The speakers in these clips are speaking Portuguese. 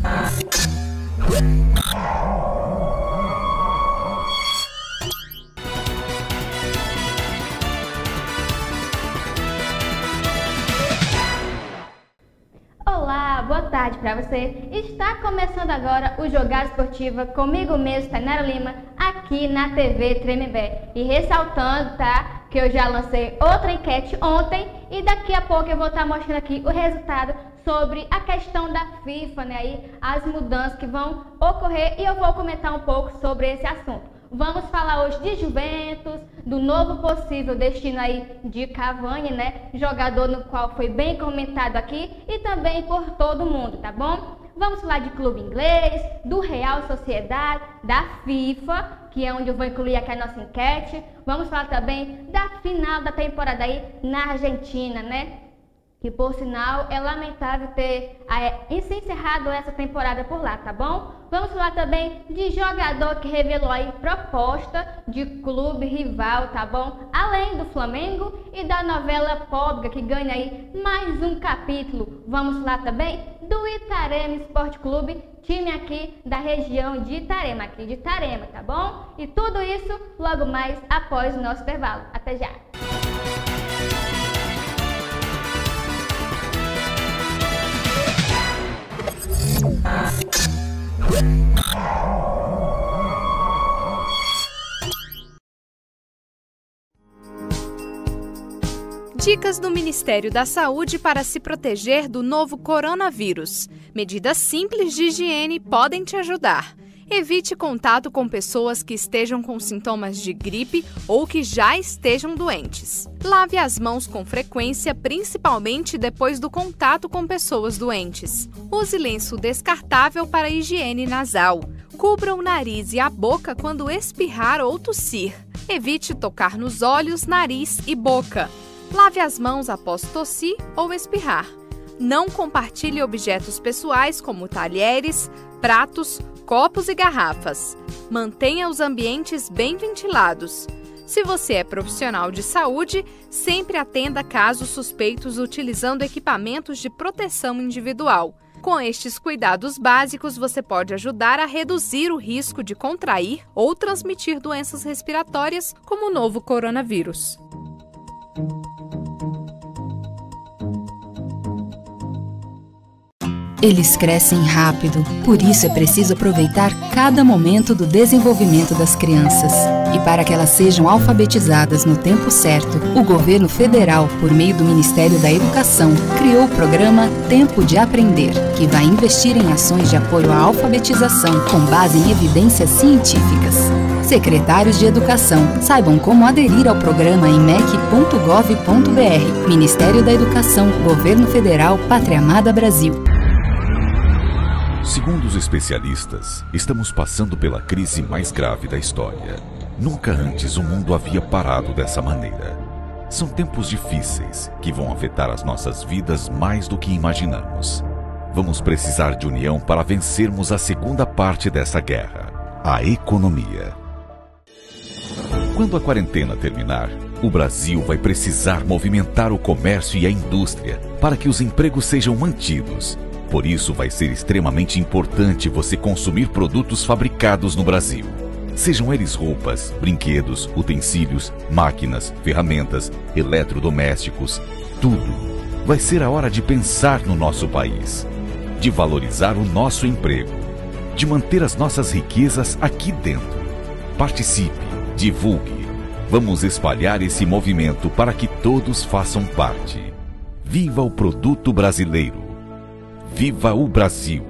Olá, boa tarde para você. Está começando agora o Jogada Esportiva comigo mesmo, Tainara Lima, aqui na TV Tremembé. E ressaltando, tá, que eu já lancei outra enquete ontem e daqui a pouco eu vou estar mostrando aqui o resultado sobre a questão da FIFA, né, aí as mudanças que vão ocorrer e eu vou comentar um pouco sobre esse assunto. Vamos falar hoje de Juventus, do novo possível destino aí de Cavani, né? Jogador no qual foi bem comentado aqui e também por todo mundo, tá bom? Vamos falar de clube inglês, do Real Sociedade, da FIFA, que é onde eu vou incluir aqui a nossa enquete. Vamos falar também da final da temporada aí na Argentina, né? Que por sinal é lamentável ter se encerrado essa temporada por lá, tá bom? Vamos falar também de jogador que revelou aí proposta de clube rival, tá bom? Além do Flamengo e da novela Pobre, que ganha aí mais um capítulo. Vamos falar também do Itarema Esporte Clube, time aqui da região de Itarema, tá bom? E tudo isso logo mais após o nosso intervalo. Até já! Dicas do Ministério da Saúde para se proteger do novo coronavírus. Medidas simples de higiene podem te ajudar. Evite contato com pessoas que estejam com sintomas de gripe ou que já estejam doentes. Lave as mãos com frequência, principalmente depois do contato com pessoas doentes. Use lenço descartável para higiene nasal. Cubra o nariz e a boca quando espirrar ou tossir. Evite tocar nos olhos, nariz e boca. Lave as mãos após tossir ou espirrar. Não compartilhe objetos pessoais como talheres, pratos, copos e garrafas. Mantenha os ambientes bem ventilados. Se você é profissional de saúde, sempre atenda casos suspeitos utilizando equipamentos de proteção individual. Com estes cuidados básicos, você pode ajudar a reduzir o risco de contrair ou transmitir doenças respiratórias como o novo coronavírus. Eles crescem rápido, por isso é preciso aproveitar cada momento do desenvolvimento das crianças. E para que elas sejam alfabetizadas no tempo certo, o governo federal, por meio do Ministério da Educação, criou o programa Tempo de Aprender, que vai investir em ações de apoio à alfabetização com base em evidências científicas. Secretários de Educação, saibam como aderir ao programa em mec.gov.br. Ministério da Educação, Governo Federal, Pátria Amada Brasil. Segundo os especialistas, estamos passando pela crise mais grave da história. Nunca antes o mundo havia parado dessa maneira. São tempos difíceis que vão afetar as nossas vidas mais do que imaginamos. Vamos precisar de união para vencermos a segunda parte dessa guerra, a economia. Quando a quarentena terminar, o Brasil vai precisar movimentar o comércio e a indústria para que os empregos sejam mantidos. Por isso, vai ser extremamente importante você consumir produtos fabricados no Brasil. Sejam eles roupas, brinquedos, utensílios, máquinas, ferramentas, eletrodomésticos, tudo. Vai ser a hora de pensar no nosso país, de valorizar o nosso emprego, de manter as nossas riquezas aqui dentro. Participe, divulgue. Vamos espalhar esse movimento para que todos façam parte. Viva o produto brasileiro! Viva o Brasil!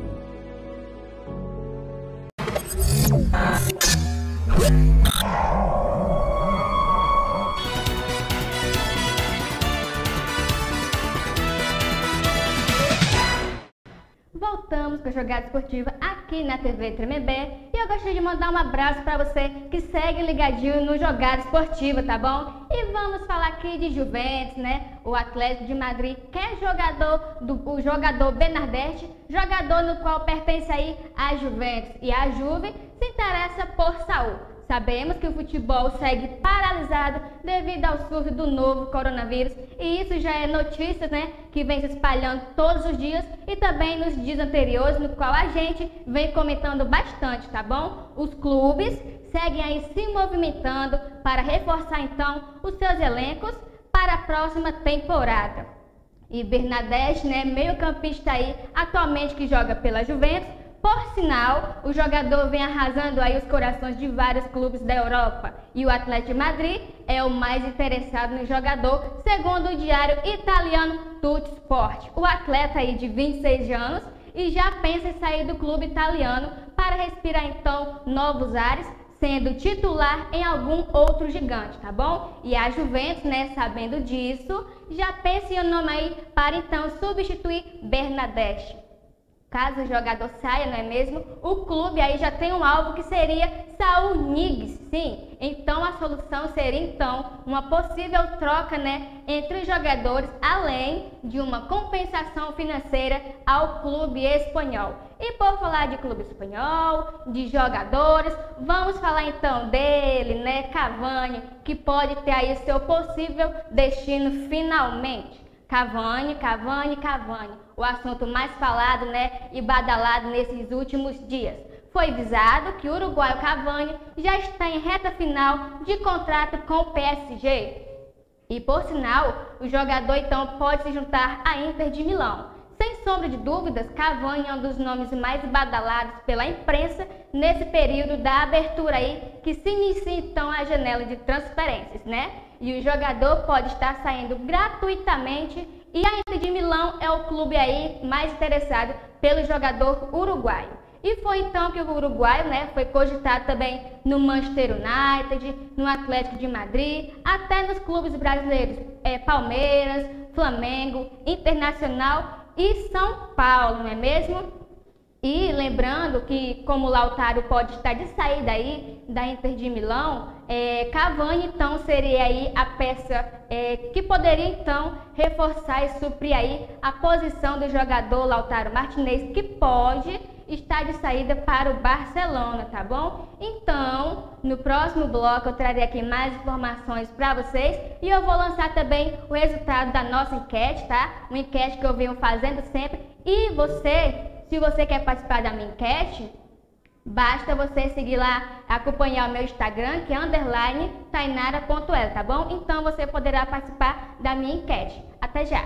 Voltamos com a Jogada Esportiva aqui na TV Tremembé e eu gostaria de mandar um abraço para você que segue ligadinho no Jogada Esportiva, tá bom? E vamos falar aqui de Juventus, né? O Atlético de Madrid, que é o jogador Bernardeschi, jogador no qual pertence aí a Juventus. E a Juve se interessa por Saúl. Sabemos que o futebol segue paralisado devido ao surto do novo coronavírus e isso já é notícia, que vem se espalhando todos os dias e também nos dias anteriores, no qual a gente vem comentando bastante, tá bom? Os clubes seguem aí se movimentando para reforçar então os seus elencos para a próxima temporada. E Bernadette, meio-campista aí atualmente que joga pela Juventus. Por sinal, o jogador vem arrasando aí os corações de vários clubes da Europa e o Atlético de Madrid é o mais interessado no jogador, segundo o diário italiano Tuttosport. O atleta aí de 26 anos e já pensa em sair do clube italiano para respirar então novos ares, sendo titular em algum outro gigante, tá bom? E a Juventus, sabendo disso, já pensa em um nome aí para então substituir Bernadette. Caso o jogador saia, não é mesmo? O clube aí já tem um alvo que seria Saul Niguez, sim. Então a solução seria então uma possível troca, entre os jogadores, além de uma compensação financeira ao clube espanhol. E por falar de clube espanhol, de jogadores, vamos falar então dele, Cavani, que pode ter aí seu possível destino finalmente. Cavani. O assunto mais falado, e badalado nesses últimos dias. Foi avisado que o uruguaio Cavani já está em reta final de contrato com o PSG. E por sinal, o jogador então pode se juntar à Inter de Milão. Sem sombra de dúvidas, Cavani é um dos nomes mais badalados pela imprensa nesse período da abertura aí que se inicia então a janela de transferências, E o jogador pode estar saindo gratuitamente e a Inter de Milão é o clube aí mais interessado pelo jogador uruguaio. E foi então que o uruguaio, foi cogitado também no Manchester United, no Atlético de Madrid, até nos clubes brasileiros, Palmeiras, Flamengo, Internacional e São Paulo, não é mesmo? E lembrando que como o Lautaro pode estar de saída aí da Inter de Milão, Cavani então seria aí a peça que poderia então reforçar e suprir aí a posição do jogador Lautaro Martinez, que pode estar de saída para o Barcelona, tá bom? Então, no próximo bloco eu trarei aqui mais informações para vocês e eu vou lançar também o resultado da nossa enquete, tá? Uma enquete que eu venho fazendo sempre. E se você quer participar da minha enquete, basta você seguir lá, acompanhar o meu Instagram, que é _tainara.l, tá bom? Então você poderá participar da minha enquete. Até já!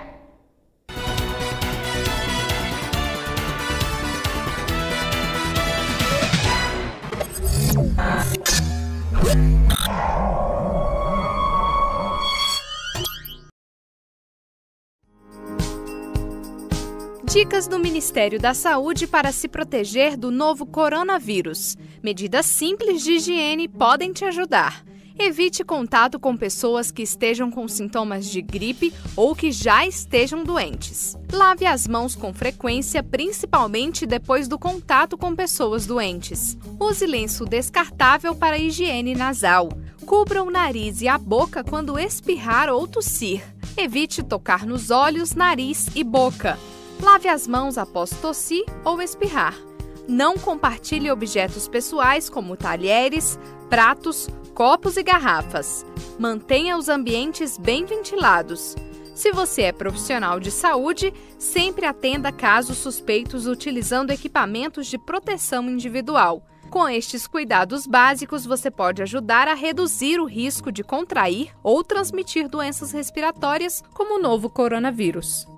Dicas do Ministério da Saúde para se proteger do novo coronavírus. Medidas simples de higiene podem te ajudar. Evite contato com pessoas que estejam com sintomas de gripe ou que já estejam doentes. Lave as mãos com frequência, principalmente depois do contato com pessoas doentes. Use lenço descartável para higiene nasal. Cubra o nariz e a boca quando espirrar ou tossir. Evite tocar nos olhos, nariz e boca. Lave as mãos após tossir ou espirrar. Não compartilhe objetos pessoais como talheres, pratos, copos e garrafas. Mantenha os ambientes bem ventilados. Se você é profissional de saúde, sempre atenda casos suspeitos utilizando equipamentos de proteção individual. Com estes cuidados básicos, você pode ajudar a reduzir o risco de contrair ou transmitir doenças respiratórias como o novo coronavírus.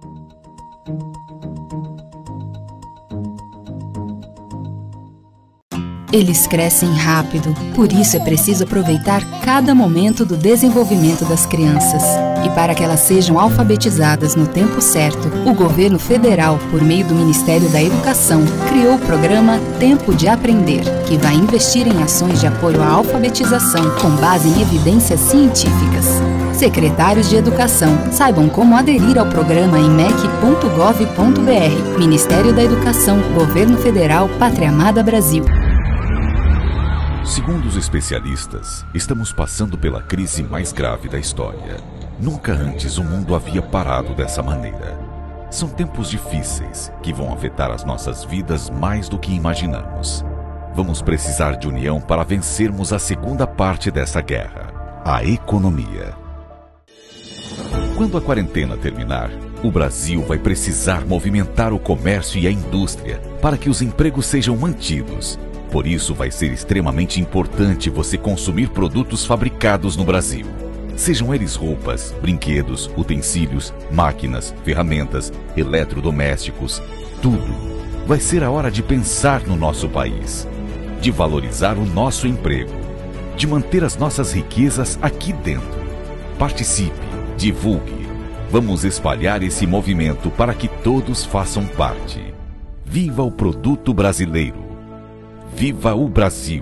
Eles crescem rápido, por isso é preciso aproveitar cada momento do desenvolvimento das crianças. E para que elas sejam alfabetizadas no tempo certo, o governo federal, por meio do Ministério da Educação, criou o programa Tempo de Aprender, que vai investir em ações de apoio à alfabetização com base em evidências científicas. Secretários de Educação, saibam como aderir ao programa em mec.gov.br. Ministério da Educação, Governo Federal, Pátria Amada Brasil. Segundo os especialistas, estamos passando pela crise mais grave da história. Nunca antes o mundo havia parado dessa maneira. São tempos difíceis que vão afetar as nossas vidas mais do que imaginamos. vamos precisar de união para vencermos a segunda parte dessa guerra, a economia. Quando a quarentena terminar, o Brasil vai precisar movimentar o comércio e a indústria para que os empregos sejam mantidos. Por isso, vai ser extremamente importante você consumir produtos fabricados no Brasil. Sejam eles roupas, brinquedos, utensílios, máquinas, ferramentas, eletrodomésticos, tudo. Vai ser a hora de pensar no nosso país, de valorizar o nosso emprego, de manter as nossas riquezas aqui dentro. Participe, divulgue. Vamos espalhar esse movimento para que todos façam parte. Viva o produto brasileiro! Viva o Brasil!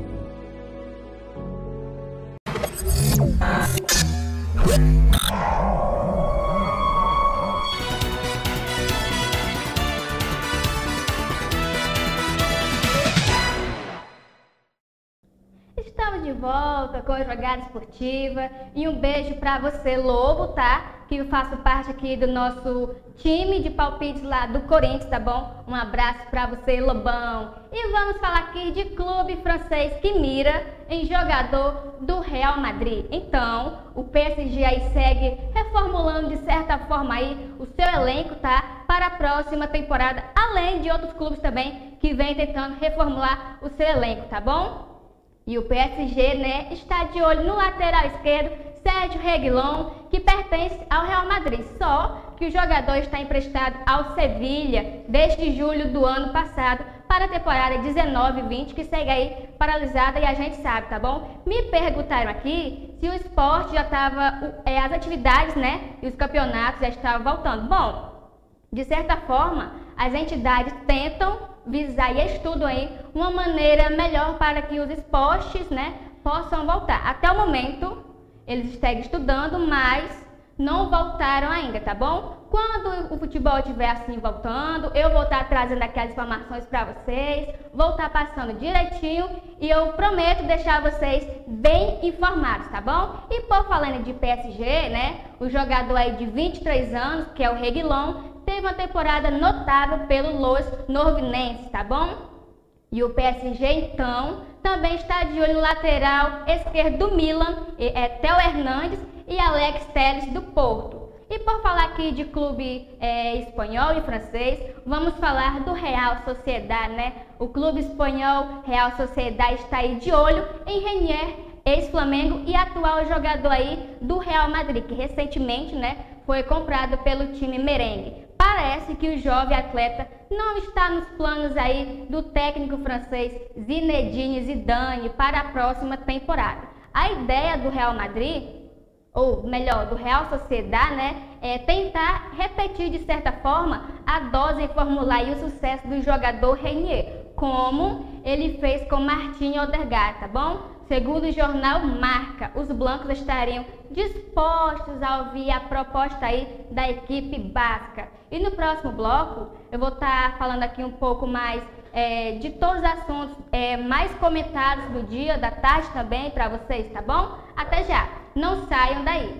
Estamos de volta com a Jogada Esportiva e um beijo para você, Lobo, tá? Que eu faço parte aqui do nosso time de palpites lá do Corinthians, tá bom? Um abraço para você, Lobão. E vamos falar aqui de clube francês que mira em jogador do Real Madrid. Então, o PSG aí segue reformulando de certa forma aí o seu elenco, tá? Para a próxima temporada, além de outros clubes também que vem tentando reformular o seu elenco, tá bom? E o PSG, né, está de olho no lateral esquerdo, Sérgio Reguilón, que pertence ao Real Madrid. Só que o jogador está emprestado ao Sevilha desde julho do ano passado para a temporada 19-20, que segue aí paralisada e a gente sabe, tá bom? Me perguntaram aqui se o esporte já estava, as atividades, né, e os campeonatos já estavam voltando. Bom, de certa forma, as entidades tentam visar e estudam aí uma maneira melhor para que os esportes, né, possam voltar. Até o momento, eles seguem estudando, mas não voltaram ainda, tá bom? Quando o futebol estiver assim voltando, eu vou estar trazendo aquelas informações para vocês, vou estar passando direitinho e eu prometo deixar vocês bem informados, tá bom? E por falando de PSG, né, o jogador aí de 23 anos, que é o Reguilón, teve uma temporada notável pelo Los Norvinenses, tá bom? E o PSG, então, também está de olho no lateral esquerdo do Milan, Theo Hernandes e Alex Telles do Porto. E por falar aqui de clube espanhol e francês, vamos falar do Real Sociedad, né? O clube espanhol Real Sociedad está aí de olho em Renier, ex-Flamengo e atual jogador aí do Real Madrid, que recentemente, né, foi comprado pelo time merengue. Parece que o jovem atleta não está nos planos aí do técnico francês Zinedine Zidane para a próxima temporada. A ideia do Real Madrid, ou melhor, do Real Sociedad, né, é tentar repetir de certa forma a dose em formular aí o sucesso do jogador Renier, como ele fez com Martin Odegaard, tá bom? Segundo o jornal Marca, os blancos estariam dispostos a ouvir a proposta aí da equipe basca. E no próximo bloco, eu vou estar falando aqui um pouco mais de todos os assuntos mais comentados do dia, da tarde também para vocês, tá bom? Até já, não saiam daí!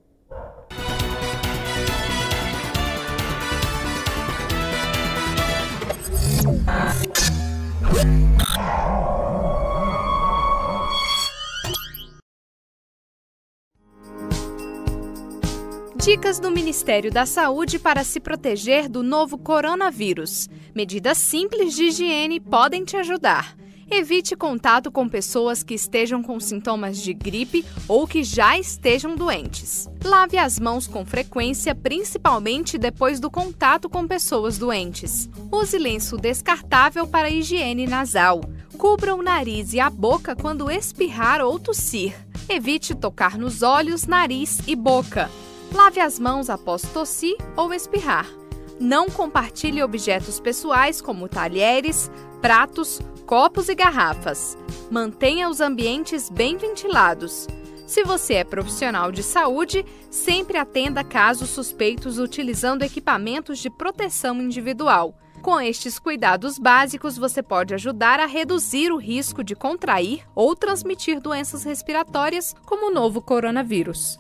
Dicas do Ministério da Saúde para se proteger do novo coronavírus. Medidas simples de higiene podem te ajudar. Evite contato com pessoas que estejam com sintomas de gripe ou que já estejam doentes. Lave as mãos com frequência, principalmente depois do contato com pessoas doentes. Use lenço descartável para higiene nasal. Cubra o nariz e a boca quando espirrar ou tossir. Evite tocar nos olhos, nariz e boca. Lave as mãos após tossir ou espirrar. Não compartilhe objetos pessoais como talheres, pratos, copos e garrafas. Mantenha os ambientes bem ventilados. Se você é profissional de saúde, sempre atenda casos suspeitos utilizando equipamentos de proteção individual. Com estes cuidados básicos, você pode ajudar a reduzir o risco de contrair ou transmitir doenças respiratórias como o novo coronavírus.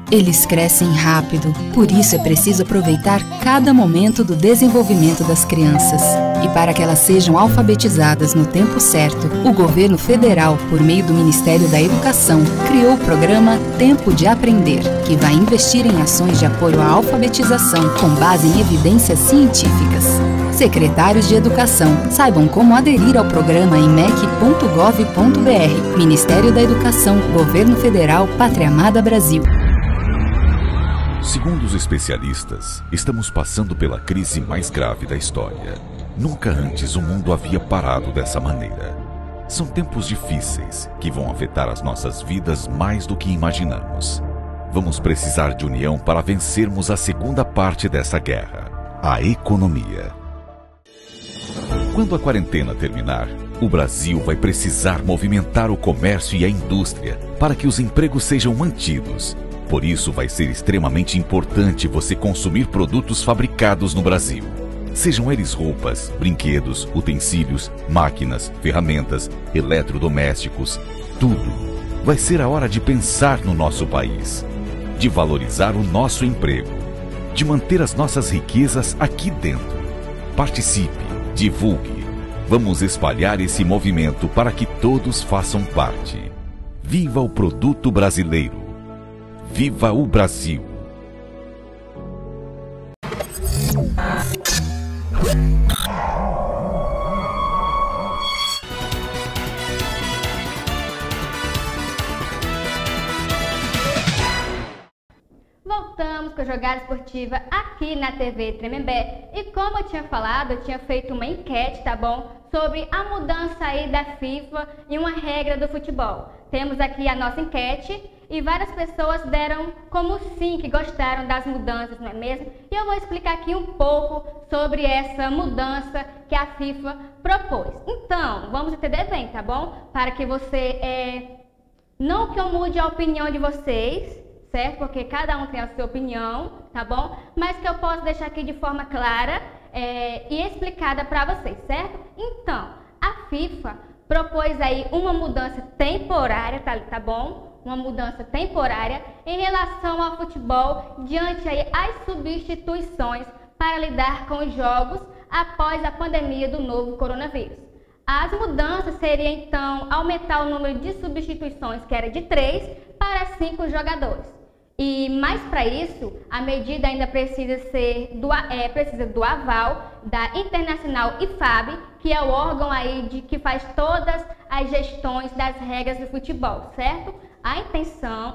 Eles crescem rápido, por isso é preciso aproveitar cada momento do desenvolvimento das crianças. E para que elas sejam alfabetizadas no tempo certo, o governo federal, por meio do Ministério da Educação, criou o programa Tempo de Aprender, que vai investir em ações de apoio à alfabetização com base em evidências científicas. Secretários de Educação, saibam como aderir ao programa em mec.gov.br. Ministério da Educação, Governo Federal, Pátria Amada Brasil. Segundo os especialistas, estamos passando pela crise mais grave da história. Nunca antes o mundo havia parado dessa maneira. São tempos difíceis que vão afetar as nossas vidas mais do que imaginamos. Vamos precisar de união para vencermos a segunda parte dessa guerra, a economia. Quando a quarentena terminar, o Brasil vai precisar movimentar o comércio e a indústria para que os empregos sejam mantidos. Por isso, vai ser extremamente importante você consumir produtos fabricados no Brasil. Sejam eles roupas, brinquedos, utensílios, máquinas, ferramentas, eletrodomésticos, tudo. Vai ser a hora de pensar no nosso país, de valorizar o nosso emprego, de manter as nossas riquezas aqui dentro. Participe, divulgue. Vamos espalhar esse movimento para que todos façam parte. Viva o produto brasileiro! Viva o Brasil! Voltamos com a Jogada Esportiva aqui na TV Tremembé. E como eu tinha falado, eu tinha feito uma enquete, tá bom? Sobre a mudança aí da FIFA em uma regra do futebol. Temos aqui a nossa enquete e várias pessoas deram como sim, que gostaram das mudanças, não é mesmo? E eu vou explicar aqui um pouco sobre essa mudança que a FIFA propôs. Então, vamos entender bem, tá bom? Para que você, não que eu mude a opinião de vocês, certo? Porque cada um tem a sua opinião, tá bom? Mas que eu posso deixar aqui de forma clara e explicada para vocês, certo? Então, a FIFA propôs aí uma mudança temporária, tá bom? Uma mudança temporária em relação ao futebol diante aí as substituições para lidar com os jogos após a pandemia do novo coronavírus. As mudanças seriam então aumentar o número de substituições, que era de 3 para 5 jogadores. E mais para isso, a medida ainda precisa do aval da Internacional IFAB, que é o órgão aí que faz todas as gestões das regras do futebol, certo? A intenção,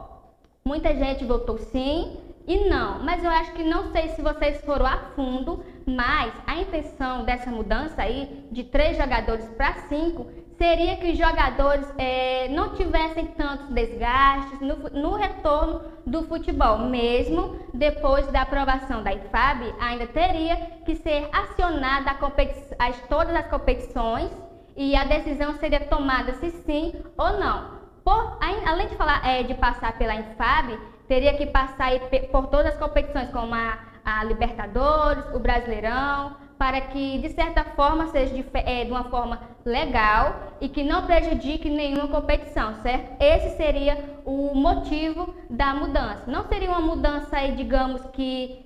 muita gente votou sim e não, mas eu acho que não sei se vocês foram a fundo, mas a intenção dessa mudança aí, de 3 jogadores para 5, seria que os jogadores não tivessem tantos desgastes no retorno do futebol. Mesmo depois da aprovação da IFAB, ainda teria que ser acionada todas as competições e a decisão seria tomada se sim ou não. Além de passar pela IFAB, teria que passar por todas as competições, como a Libertadores, o Brasileirão, para que, de certa forma, seja de uma forma legal e que não prejudique nenhuma competição, certo? Esse seria o motivo da mudança. Não seria uma mudança, aí, digamos que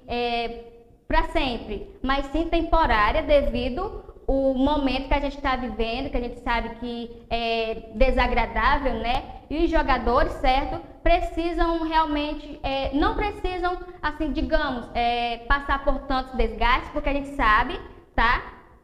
para sempre, mas sim temporária, devido o momento que a gente está vivendo, que a gente sabe que é desagradável, né? E os jogadores, certo, precisam realmente, não precisam, assim, digamos, passar por tantos desgastes, porque a gente sabe, tá?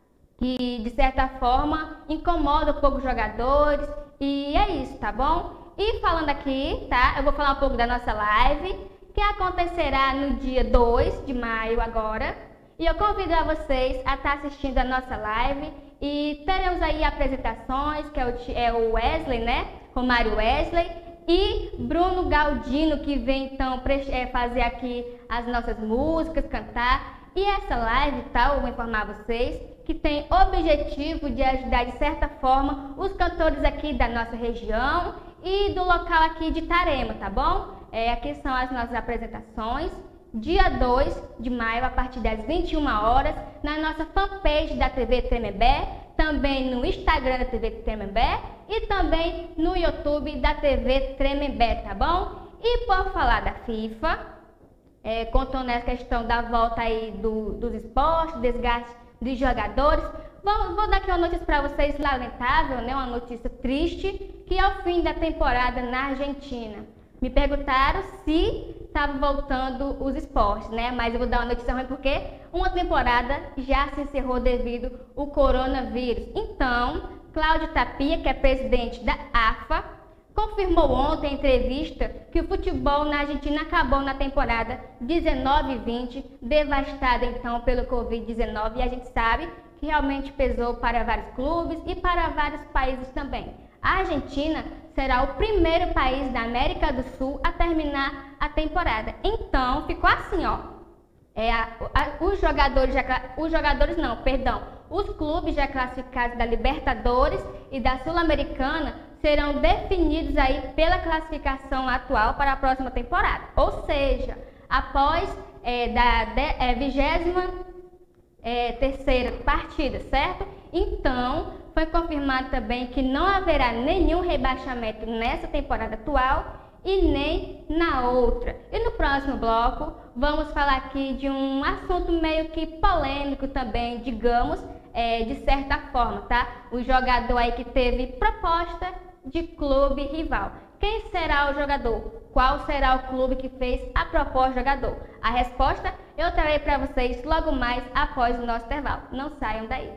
Que, de certa forma, incomoda um pouco os jogadores, e é isso, tá bom? E falando aqui, tá? Eu vou falar um pouco da nossa live, que acontecerá no dia 2 de maio agora. E eu convido a vocês a estar assistindo a nossa live e teremos aí apresentações, que é o Wesley, né? Romário Wesley e Bruno Galdino, que vem então fazer aqui as nossas músicas, cantar. E essa live, tá? Eu vou informar vocês que tem o objetivo de ajudar de certa forma os cantores aqui da nossa região e do local aqui de Itarema, tá bom? Aqui são as nossas apresentações. Dia 2 de maio, a partir das 21 horas, na nossa fanpage da TV Tremembé, também no Instagram da TV Tremembé e também no YouTube da TV Tremembé, tá bom? E por falar da FIFA, contando essa questão da volta aí dos esportes, desgaste dos jogadores, vou dar aqui uma notícia para vocês lamentável, né? Uma notícia triste, que é o fim da temporada na Argentina. Me perguntaram se estava voltando os esportes, né? Mas eu vou dar uma notícia ruim porque uma temporada já se encerrou devido ao coronavírus. Então, Cláudio Tapia, que é presidente da AFA, confirmou ontem em entrevista que o futebol na Argentina acabou na temporada 19-20, devastada então pelo Covid-19, e a gente sabe que realmente pesou para vários clubes e para vários países também. A Argentina será o primeiro país da América do Sul a terminar a temporada. Então, ficou assim, ó. Os clubes já classificados da Libertadores e da Sul-Americana serão definidos aí pela classificação atual para a próxima temporada. Ou seja, após da 23ª partida, certo? Então, foi confirmado também que não haverá nenhum rebaixamento nessa temporada atual e nem na outra. E no próximo bloco, vamos falar aqui de um assunto meio que polêmico também, digamos, de certa forma, tá? O jogador aí que teve proposta de clube rival. Quem será o jogador? Qual será o clube que fez a proposta do jogador? A resposta eu trarei para vocês logo mais após o nosso intervalo. Não saiam daí.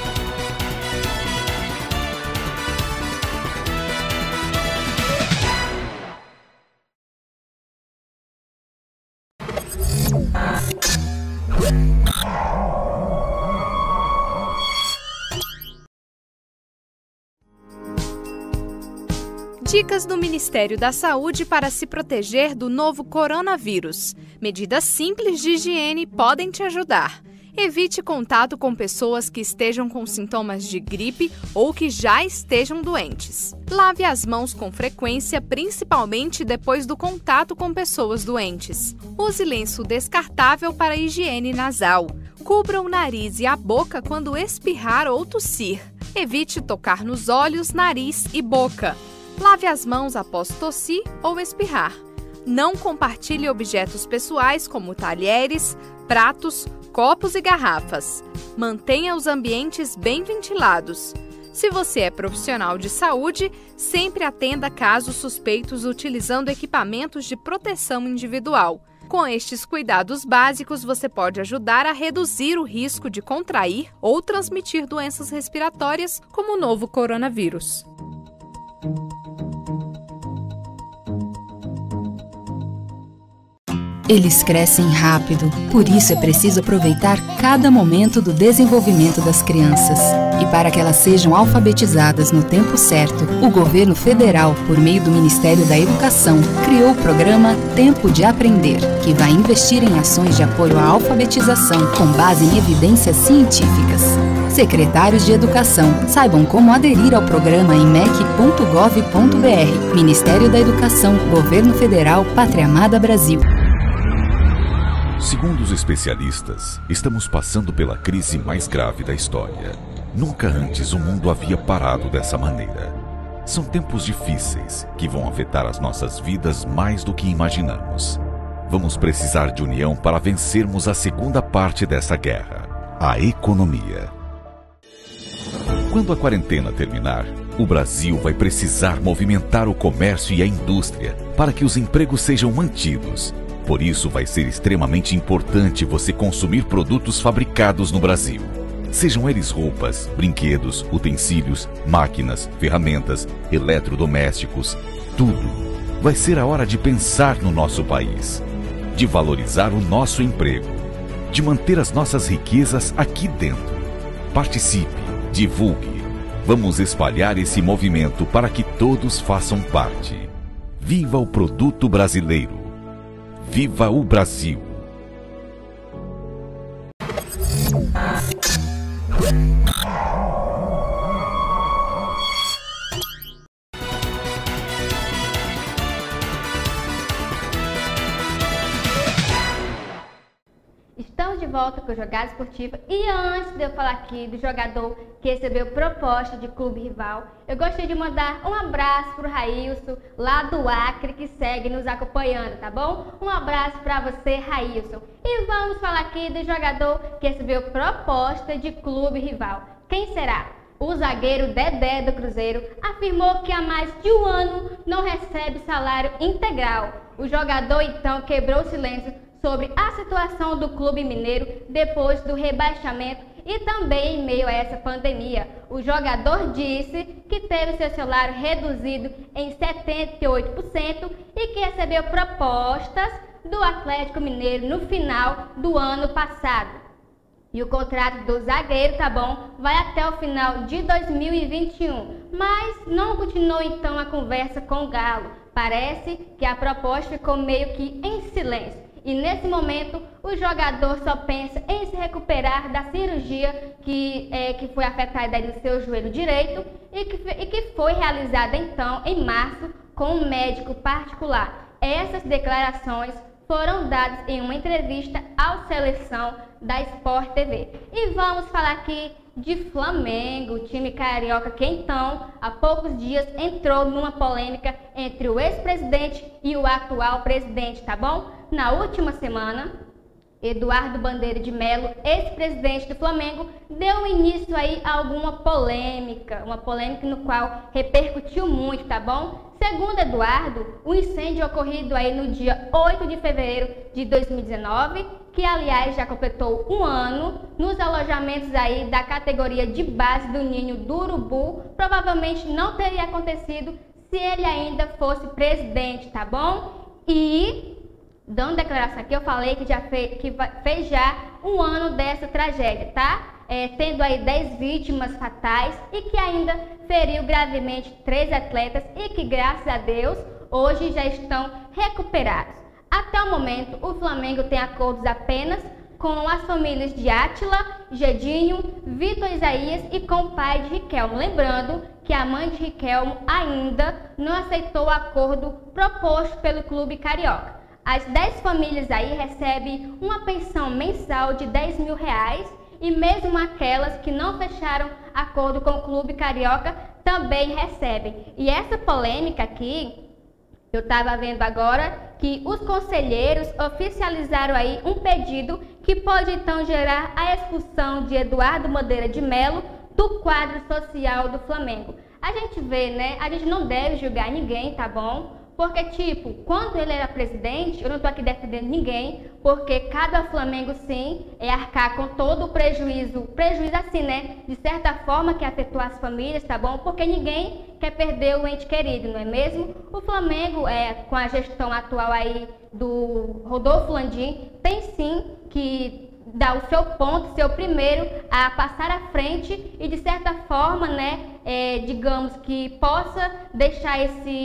Dicas do Ministério da Saúde para se proteger do novo coronavírus. Medidas simples de higiene podem te ajudar. Evite contato com pessoas que estejam com sintomas de gripe ou que já estejam doentes. Lave as mãos com frequência, principalmente depois do contato com pessoas doentes. Use lenço descartável para higiene nasal. Cubra o nariz e a boca quando espirrar ou tossir. Evite tocar nos olhos, nariz e boca. Lave as mãos após tossir ou espirrar. Não compartilhe objetos pessoais como talheres, pratos, copos e garrafas. Mantenha os ambientes bem ventilados. Se você é profissional de saúde, sempre atenda casos suspeitos utilizando equipamentos de proteção individual. Com estes cuidados básicos, você pode ajudar a reduzir o risco de contrair ou transmitir doenças respiratórias como o novo coronavírus. Eles crescem rápido, por isso é preciso aproveitar cada momento do desenvolvimento das crianças. E para que elas sejam alfabetizadas no tempo certo, o governo federal, por meio do Ministério da Educação, criou o programa Tempo de Aprender, que vai investir em ações de apoio à alfabetização com base em evidências científicas. Secretários de Educação, saibam como aderir ao programa em mec.gov.br. Ministério da Educação, Governo Federal, Pátria Amada Brasil. Segundo os especialistas, estamos passando pela crise mais grave da história. Nunca antes o mundo havia parado dessa maneira. São tempos difíceis que vão afetar as nossas vidas mais do que imaginamos. Vamos precisar de união para vencermos a segunda parte dessa guerra, a economia. Quando a quarentena terminar, o Brasil vai precisar movimentar o comércio e a indústria para que os empregos sejam mantidos. Por isso, vai ser extremamente importante você consumir produtos fabricados no Brasil. Sejam eles roupas, brinquedos, utensílios, máquinas, ferramentas, eletrodomésticos, tudo. Vai ser a hora de pensar no nosso país, de valorizar o nosso emprego, de manter as nossas riquezas aqui dentro. Participe, divulgue. Vamos espalhar esse movimento para que todos façam parte. Viva o produto brasileiro! Viva o Brasil! Estamos de volta com o Jogada Esportiva e antes de eu falar aqui do jogador que recebeu proposta de clube rival, eu gostaria de mandar um abraço pro Railson, lá do Acre, que segue nos acompanhando, tá bom? Um abraço para você, Railson. E vamos falar aqui do jogador que recebeu proposta de clube rival. Quem será? O zagueiro Dedé do Cruzeiro afirmou que há mais de um ano não recebe salário integral. O jogador então quebrou o silêncio sobre a situação do clube mineiro depois do rebaixamento e também em meio a essa pandemia. O jogador disse que teve seu salário reduzido em 78% e que recebeu propostas do Atlético Mineiro no final do ano passado. E o contrato do zagueiro, tá bom, vai até o final de 2021. Mas não continuou então a conversa com o Galo. Parece que a proposta ficou meio que em silêncio. E nesse momento, o jogador só pensa em se recuperar da cirurgia que foi afetada no seu joelho direito e que foi realizada então em março com um médico particular. Essas declarações foram dadas em uma entrevista ao Seleção da Sport TV. E vamos falar aqui de Flamengo, o time carioca que então, há poucos dias, entrou numa polêmica entre o ex-presidente e o atual presidente, tá bom? Na última semana, Eduardo Bandeira de Melo, ex-presidente do Flamengo, deu início aí a uma polêmica no qual repercutiu muito, tá bom? Segundo Eduardo, o incêndio ocorrido aí no dia 8 de fevereiro de 2019, que aliás já completou um ano, nos alojamentos aí da categoria de base do Ninho do Urubu, provavelmente não teria acontecido se ele ainda fosse presidente, tá bom? E dando declaração aqui, eu falei que fez já um ano dessa tragédia, tá? Tendo aí 10 vítimas fatais e que ainda feriu gravemente 3 atletas e que, graças a Deus, hoje já estão recuperados. Até o momento, o Flamengo tem acordos apenas com as famílias de Átila, Gedinho, Vitor Isaías e com o pai de Riquelmo. Lembrando que a mãe de Riquelmo ainda não aceitou o acordo proposto pelo clube carioca. As 10 famílias aí recebem uma pensão mensal de R$10 mil e mesmo aquelas que não fecharam acordo com o clube carioca também recebem. E essa polêmica aqui, eu estava vendo agora que os conselheiros oficializaram aí um pedido que pode então gerar a expulsão de Eduardo Bandeira de Melo do quadro social do Flamengo. A gente vê, né? A gente não deve julgar ninguém, tá bom? Porque, tipo, quando ele era presidente, eu não estou aqui defendendo ninguém, porque cabe ao Flamengo, sim, arcar com todo o prejuízo assim, né, de certa forma que afetou as famílias, tá bom? Porque ninguém quer perder o ente querido, não é mesmo? O Flamengo, com a gestão atual aí do Rodolfo Landim, tem sim que dar o seu ponto, ser o primeiro a passar à frente e, de certa forma, né, digamos que possa deixar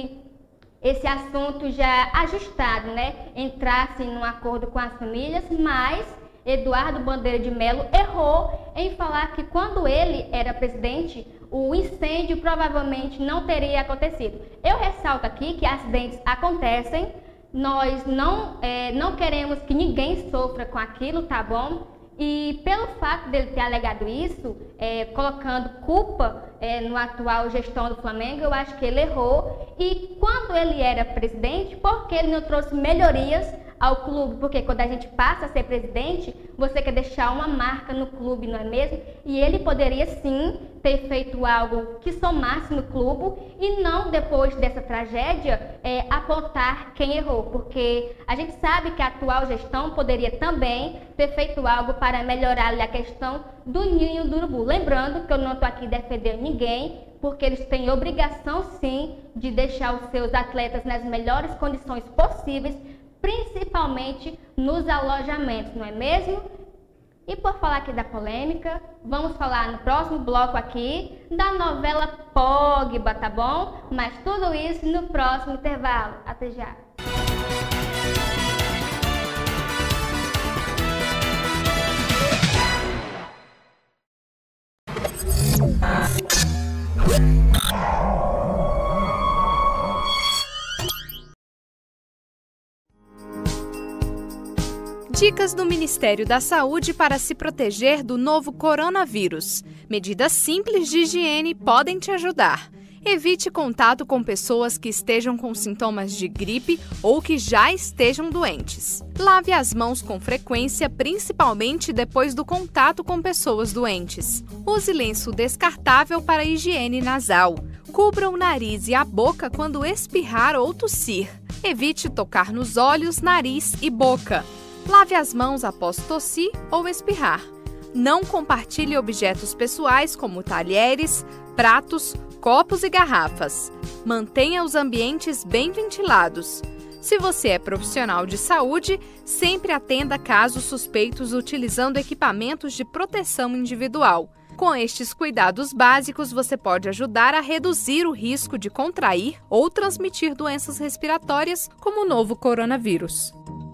esse assunto já ajustado, né? Entrasse num acordo com as famílias, mas Eduardo Bandeira de Melo errou em falar que quando ele era presidente, o incêndio provavelmente não teria acontecido. Eu ressalto aqui que acidentes acontecem, nós não queremos que ninguém sofra com aquilo, tá bom? E pelo fato dele ter alegado isso, colocando culpa no atual gestão do Flamengo, eu acho que ele errou. E quando ele era presidente, por que ele não trouxe melhorias ao clube? Porque quando a gente passa a ser presidente, você quer deixar uma marca no clube, não é mesmo? E ele poderia sim ter feito algo que somasse no clube e não, depois dessa tragédia, apontar quem errou. Porque a gente sabe que a atual gestão poderia também ter feito algo para melhorar a questão do Ninho do Urubu. Lembrando que eu não estou aqui defendendo ninguém, porque eles têm obrigação sim de deixar os seus atletas nas melhores condições possíveis, principalmente nos alojamentos, não é mesmo? E por falar aqui da polêmica, vamos falar no próximo bloco aqui da novela Pogba, tá bom? Mas tudo isso no próximo intervalo. Até já! Dicas do Ministério da Saúde para se proteger do novo coronavírus. Medidas simples de higiene podem te ajudar. Evite contato com pessoas que estejam com sintomas de gripe ou que já estejam doentes. Lave as mãos com frequência, principalmente depois do contato com pessoas doentes. Use lenço descartável para higiene nasal. Cubra o nariz e a boca quando espirrar ou tossir. Evite tocar nos olhos, nariz e boca. Lave as mãos após tossir ou espirrar. Não compartilhe objetos pessoais como talheres, pratos, copos e garrafas. Mantenha os ambientes bem ventilados. Se você é profissional de saúde, sempre atenda casos suspeitos utilizando equipamentos de proteção individual. Com estes cuidados básicos, você pode ajudar a reduzir o risco de contrair ou transmitir doenças respiratórias como o novo coronavírus.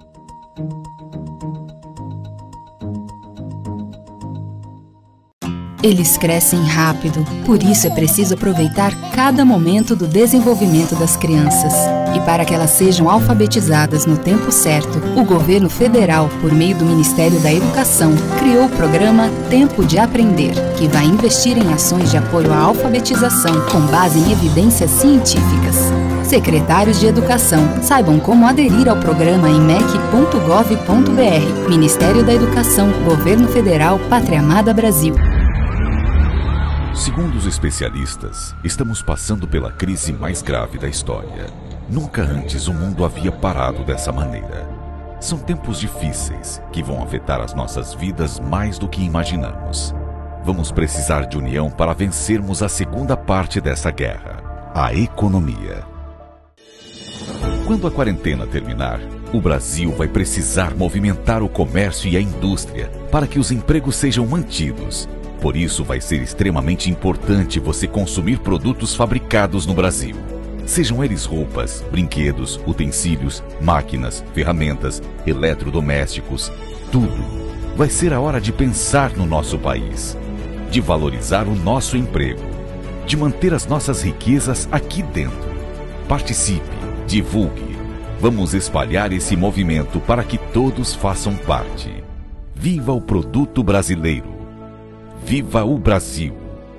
Eles crescem rápido, por isso é preciso aproveitar cada momento do desenvolvimento das crianças. E para que elas sejam alfabetizadas no tempo certo, o governo federal, por meio do Ministério da Educação, criou o programa Tempo de Aprender, que vai investir em ações de apoio à alfabetização com base em evidências científicas. Secretários de Educação, saibam como aderir ao programa em mec.gov.br. Ministério da Educação, Governo Federal, Pátria Amada Brasil. Segundo os especialistas, estamos passando pela crise mais grave da história. Nunca antes o mundo havia parado dessa maneira. São tempos difíceis que vão afetar as nossas vidas mais do que imaginamos. Vamos precisar de união para vencermos a segunda parte dessa guerra, a economia. Quando a quarentena terminar, o Brasil vai precisar movimentar o comércio e a indústria para que os empregos sejam mantidos. Por isso, vai ser extremamente importante você consumir produtos fabricados no Brasil. Sejam eles roupas, brinquedos, utensílios, máquinas, ferramentas, eletrodomésticos, tudo. Vai ser a hora de pensar no nosso país, de valorizar o nosso emprego, de manter as nossas riquezas aqui dentro. Participe, divulgue. Vamos espalhar esse movimento para que todos façam parte. Viva o produto brasileiro! Viva o Brasil!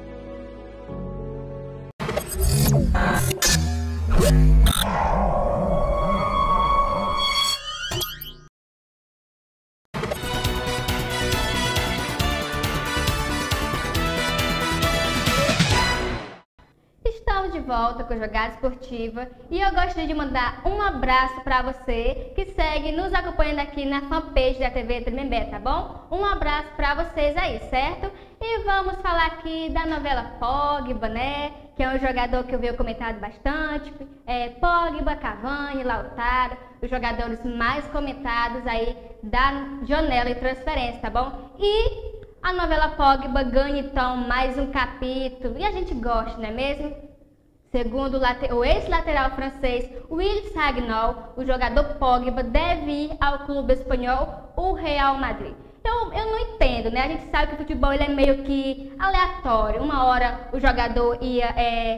Estamos de volta com a Jogada Esportiva e eu gostaria de mandar um abraço para você que segue nos acompanhando aqui na fanpage da TV Tremembé, tá bom? Um abraço para vocês aí, certo? E vamos falar aqui da novela Pogba, né? Que é um jogador que eu venho comentado bastante. Pogba, Cavani, Lautaro, os jogadores mais comentados aí da janela de transferência, tá bom? E a novela Pogba ganha então mais um capítulo e a gente gosta, não é mesmo? Segundo o ex-lateral francês Willy Sagnol, o jogador Pogba deve ir ao clube espanhol, o Real Madrid. Eu não entendo, né? A gente sabe que o futebol ele é meio que aleatório. Uma hora o jogador ia,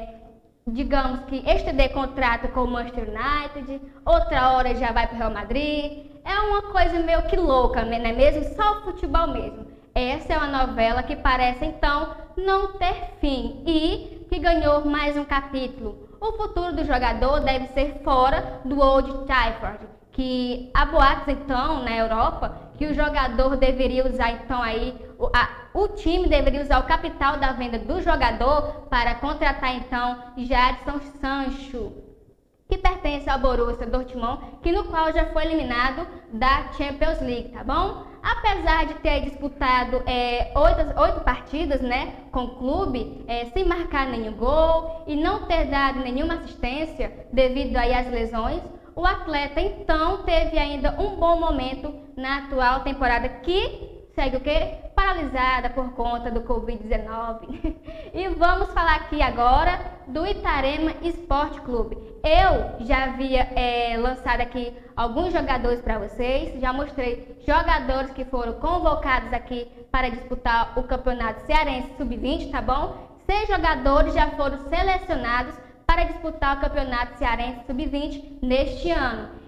digamos que, estender contrato com o Manchester United, outra hora já vai para o Real Madrid. É uma coisa meio que louca, não é mesmo? Só o futebol mesmo. Essa é uma novela que parece, então, não ter fim e que ganhou mais um capítulo. O futuro do jogador deve ser fora do Old Trafford, que há boatos, então, na Europa, que o jogador deveria usar, então, aí, o time deveria usar o capital da venda do jogador para contratar, então, Jadson Sancho, que pertence ao Borussia Dortmund, no qual já foi eliminado da Champions League, tá bom? Apesar de ter disputado 8 partidas, né, com o clube, sem marcar nenhum gol e não ter dado nenhuma assistência devido aí às lesões, o atleta então teve ainda um bom momento na atual temporada que segue o quê? Paralisada por conta do Covid-19. E vamos falar aqui agora do Itarema Esporte Clube. Eu já havia lançado aqui alguns jogadores para vocês, já mostrei jogadores que foram convocados aqui para disputar o Campeonato Cearense Sub-20, tá bom? 6 jogadores já foram selecionados para disputar o Campeonato Cearense Sub-20 neste ano.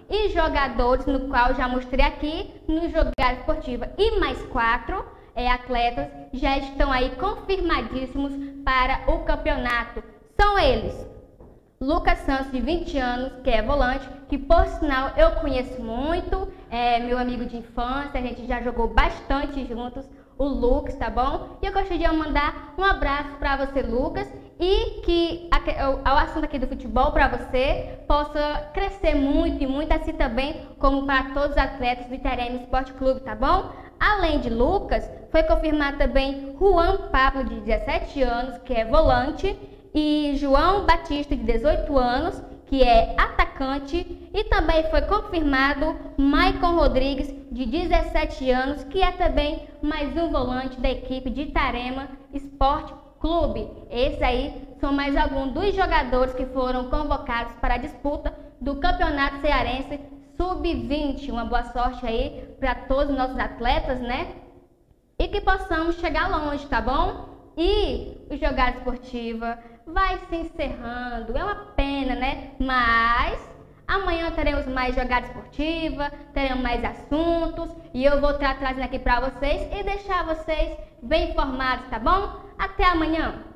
e jogadores, no qual já mostrei aqui no Jogar Esportiva. E mais 4 atletas já estão aí confirmadíssimos para o campeonato. São eles: Lucas Santos, de 20 anos, que é volante, que por sinal eu conheço muito, é meu amigo de infância, a gente já jogou bastante juntos, o Lucas, tá bom? E eu gostaria de mandar um abraço para você, Lucas, e que o assunto aqui do futebol para você possa crescer muito e muito, assim também como para todos os atletas do Itarema Esporte Clube, tá bom? Além de Lucas, foi confirmado também Juan Pablo, de 17 anos, que é volante, e João Batista, de 18 anos, que é atacante, e também foi confirmado Maicon Rodrigues, de 17 anos, que é também mais um volante da equipe de Itarema Esporte Clube. Esses aí são mais alguns dos jogadores que foram convocados para a disputa do Campeonato Cearense Sub-20. Uma boa sorte aí para todos os nossos atletas, né? E que possamos chegar longe, tá bom? E o Jogar Esportiva vai se encerrando, é uma pena, né? Mas amanhã teremos mais Jogada Esportiva, teremos mais assuntos e eu vou estar trazendo aqui para vocês e deixar vocês bem informados, tá bom? Até amanhã!